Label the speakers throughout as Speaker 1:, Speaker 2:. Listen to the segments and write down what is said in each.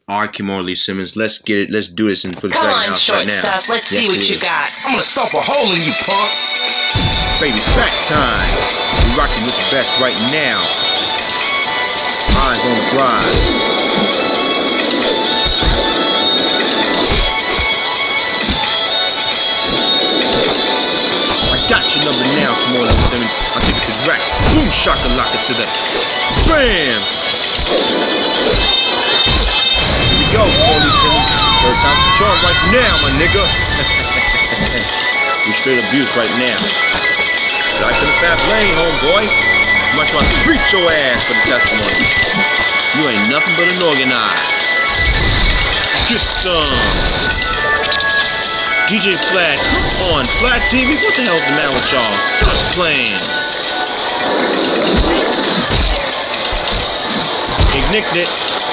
Speaker 1: Alright, Kimora Simmons, let's get it. Let's do this in for the second house right now.
Speaker 2: Stuff. Let's see what you got.
Speaker 3: I'm gonna stop a hole in you, punk.
Speaker 1: Baby, fact time. We rocking with the best right now. Eyes on the prize. I got your number now, Kimora Simmons. I take it to the rack. Boom, shakalaka to the bam. Here we go, Kimora Simmons. Third time's the charm right now, my nigga. We straight abuse right now. Life in the fast lane, homeboy. Much want to treat your ass for the testimony. You ain't nothing but an organized. Get some. DJ Flat, come on, Flat TV, what the hell's the matter with y'all? Stop playing. Ignite it.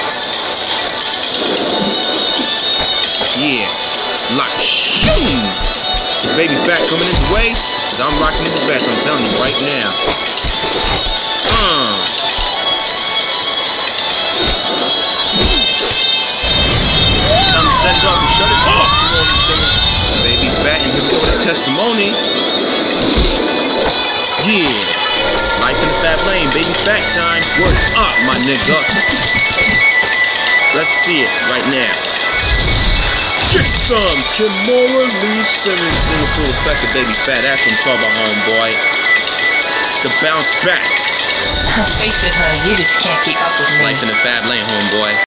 Speaker 1: Yeah. Like shoes. Baby Fat coming in the way, cause I'm rocking in the best, I'm telling you right now. Time to set it off and shut it off. Baby Fat, and here we go with the testimony. Yeah. Life in the fat lane, baby Fat time. Word up, my nigga. Let's see it right now. Get some Kimora Simmons in the full effect of baby Fat. That's what I'm talking about, homeboy. The bounce back.
Speaker 2: Face it, honey, you just can't keep up with me.
Speaker 1: Life in the fat lane, homeboy.